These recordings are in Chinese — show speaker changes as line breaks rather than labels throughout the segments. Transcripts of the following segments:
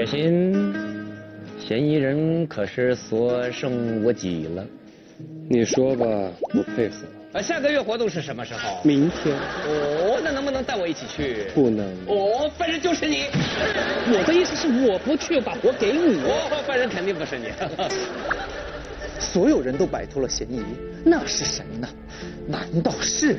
月薪，嫌疑人可是所剩无几了。
你说吧，我配合。
下个月活动是什么时候？
明天。
哦，那能不能带我一起去？
不能。
哦，犯人就是你。
我的意思是我不去，把活给你。
哦，犯人肯定不是你。
所有人都摆脱了嫌疑，那是谁呢？难道是？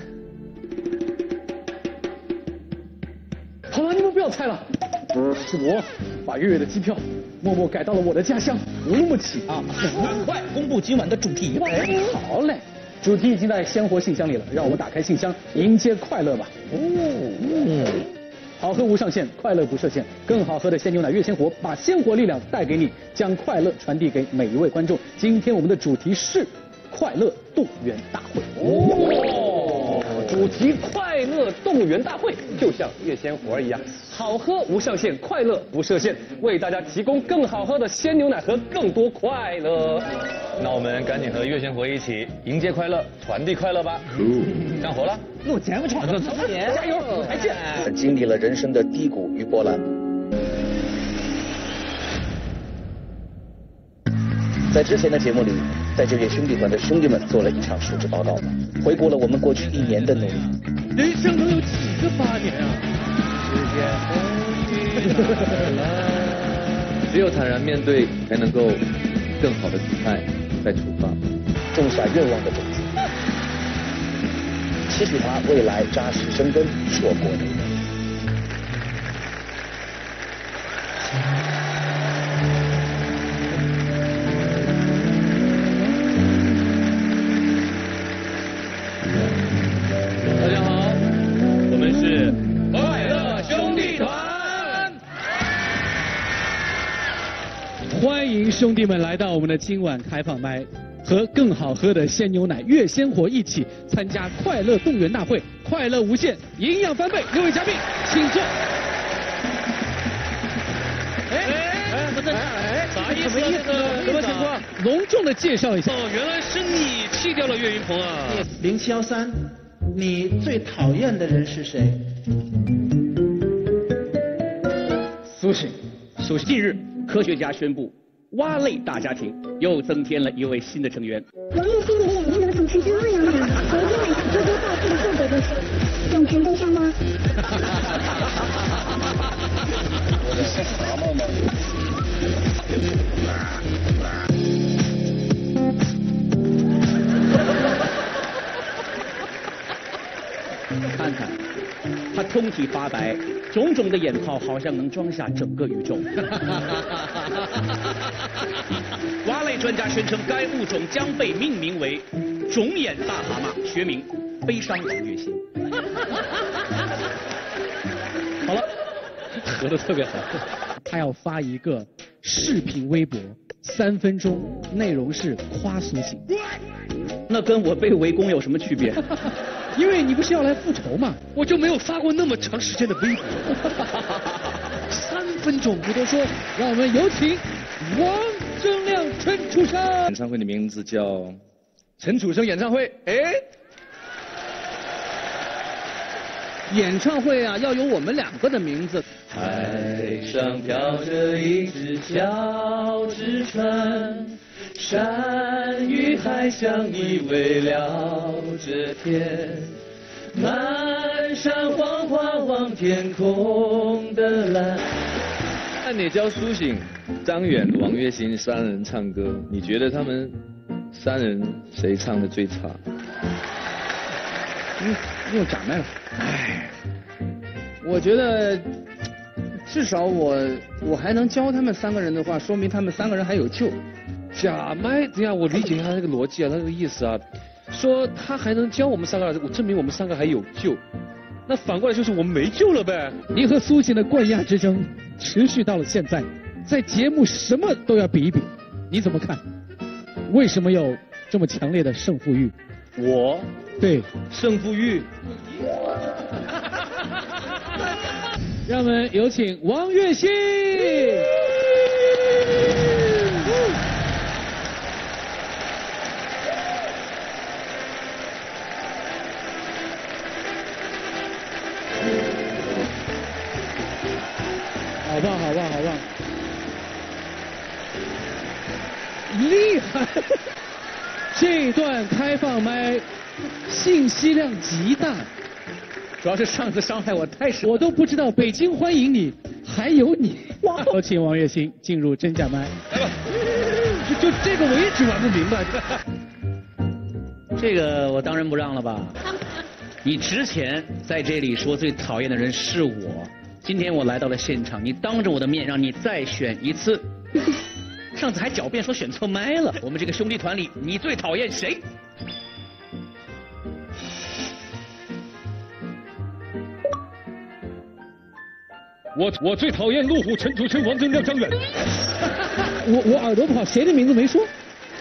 好了，你们不要猜了，是我把月月的机票默默改到了我的家乡乌鲁木齐啊！
很快公布今晚的主题。
好嘞，主题已经在鲜活信箱里了，让我们打开信箱，迎接快乐吧。好喝无上限，快乐不设限，更好喝的鲜牛奶越鲜活，把鲜活力量带给你，将快乐传递给每一位观众。今天我们的主题是快乐动员大会。主题快乐动员大会，就像越鲜活一样，好喝无上限，快乐不设限，为大家提供更好喝的鲜牛奶和更多快乐。
那我们赶紧和越鲜活一起迎接快乐，传递快乐吧！干活了，
录节目去，
加油，再见。
经历了人生的低谷与波澜，在之前的节目里，在就业兄弟团的兄弟们做了一场述职报告，回顾了我们过去1年的努力。
人生能有几个8年啊？
只有坦然面对，才能够更好的姿态再出发，
种下愿望的种子，期许他未来扎实生根，硕果累累。
大家好，我们是快乐兄弟团。
欢迎兄弟们来到我们的今晚开放麦，和更好喝的鲜牛奶越鲜活一起参加快乐动员大会，快乐无限，营养翻倍。6位嘉宾，请坐。
啥意思？什么情况？
隆重的介绍一下。
哦，原来是你弃掉了岳云鹏啊
！0713，你最讨厌的人是谁？
苏醒。近日，科学家宣布，蛙类大家庭又增添了一位新的成员。
王栎鑫的眼睛怎么总是这样的？昨天晚上偷偷报复的后果就是永成对象吗？
我是蛤蟆吗？
看看，他通体发白，种种的眼泡好像能装下整个宇宙。蛙类专家宣称，该物种将被命名为种眼大蛤蟆，学名悲伤王栎鑫。好了，合得特别好。他要发一个视频微博，3分钟，内容是夸苏醒。那跟我被围攻有什么区别？因为你不是要来复仇嘛，
我就没有发过那么长时间的微博。
3分钟不多说，让我们有请王铮亮、陈楚生。
演唱会的名字叫陈楚生演唱会。
演唱会啊，要有我们2个的名字。
海上飘着一只小纸船，山与海相依偎聊着天，漫山黄花望天空的蓝。按你教苏醒、张远、王栎鑫3人唱歌，你觉得他们3人谁唱的最差？
又假麦了。
我觉得至少我还能教他们3个人的话，说明他们3个人还有救。
假麦，这样我理解一下他那个逻辑啊，他那个意思啊，说他还能教我们3个，我证明我们3个还有救。那反过来就是我们没救了呗。
你和苏醒的冠亚之争持续到了现在，在节目什么都要比一比，你怎么看？为什么有这么强烈的胜负欲？
我
对
胜负欲。
让我们有请王栎鑫。好棒，好棒，好棒！ 这段开放麦信息量极大，
主要是上次伤害我太深，
我都不知道北京欢迎你还有你。有请王栎鑫进入真假麦。
来吧，就这个我一直玩不明白。
这个我当仁不让了吧？你之前在这里说最讨厌的人是我，今天我来到了现场，你当着我的面让你再选一次。上次还狡辩说选错麦了。我们这个兄弟团里，你最讨厌谁？
我最讨厌陆虎、陈楚生、王铮亮、张远。
我耳朵不好，谁的名字没说？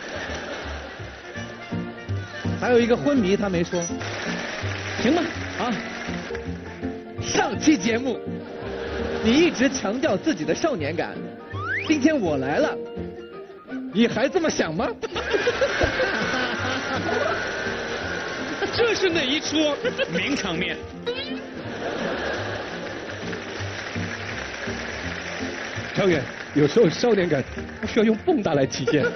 还有一个昏迷他没说。
行吧，
啊，上期节目你一直强调自己的少年感，今天我来了，你还这么想吗？
这是哪一出？
名场面。
张远，有时候少年感不需要用蹦跶来体现。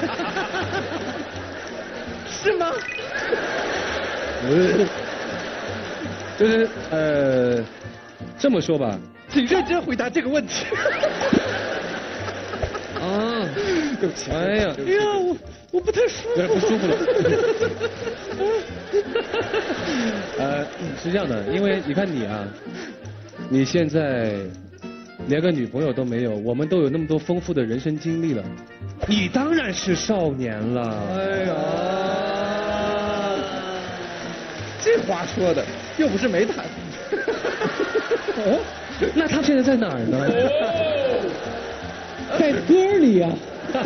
是吗？
就是这么说吧，
请认真回答这个问题。
啊，对不起，哎呀，
哎呀，我不太舒服，
不舒服了。是这样的，因为你看你啊，你现在连个女朋友都没有，我们都有那么多丰富的人生经历了，你当然是少年了。
哎呀，这话说的又不是没谈。
哦，那他现在在哪儿呢？
在歌里啊。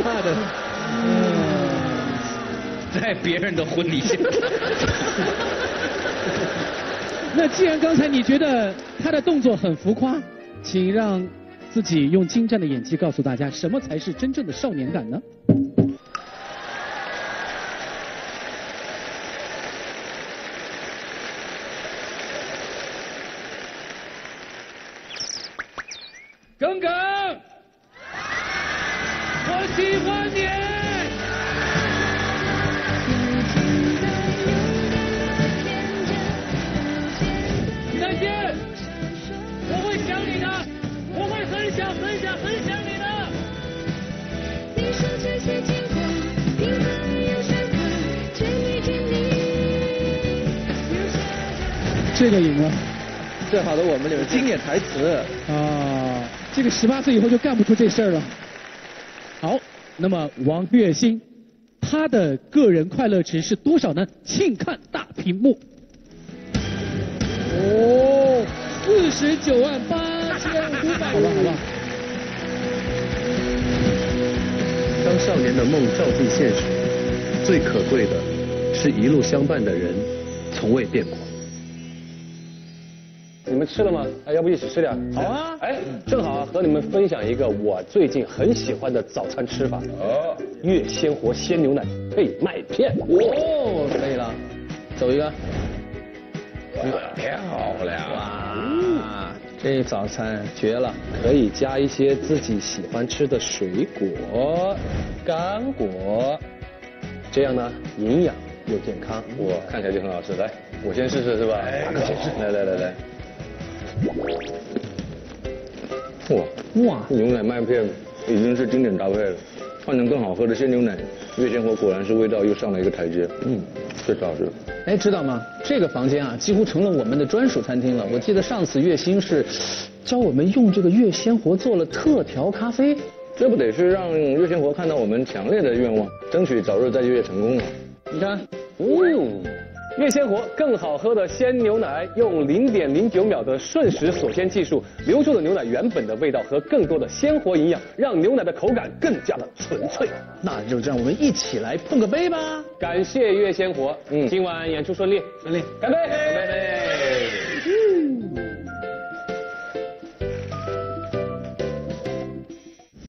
在别人的婚礼现场。
那既然刚才你觉得他的动作很浮夸，请让自己用精湛的演技告诉大家，什么才是真正的少年感呢？
耿耿，我喜欢你。再见，我会想你的，我会很想你的。
你说这些经过，平凡又深刻，甜蜜甜蜜。
这个赢了。
最好的我们里面经典台词
啊，这个18岁以后就干不出这事儿了。好，那么王栎鑫，他的个人快乐值是多少呢？请看大屏幕。哦，498500。好吧。
当少年的梦照进现实，最可贵的是一路相伴的人从未变过。
你们吃了吗？哎，要不一起吃点？
好啊！
哎，正好和你们分享一个我最近很喜欢的早餐吃法。哦，越鲜活鲜牛奶配麦片。
哦，可以了，走一个。
漂亮！哇，这早餐绝了！可以加一些自己喜欢吃的水果、干果，这样呢营养又健康。哇，看起来就很好吃。来，我先试试是吧？哎，先试。来。哇，牛奶麦片已经是经典搭配了，换成更好喝的鲜牛奶，越鲜活果然是味道又上了一个台阶。这倒是。
哎，知道吗？这个房间啊，几乎成了我们的专属餐厅了。我记得上次栎鑫是教我们用这个越鲜活做了特调咖啡，
这不得是让越鲜活看到我们强烈的愿望，争取早日在越成功吗？
你看，
越鲜活更好喝的鲜牛奶，用0.09秒的瞬时锁鲜技术，留住了牛奶原本的味道和更多的鲜活营养，让牛奶的口感更加的纯粹。
那就让我们一起来碰个杯吧！
感谢越鲜活，今晚演出顺利，干杯！干杯！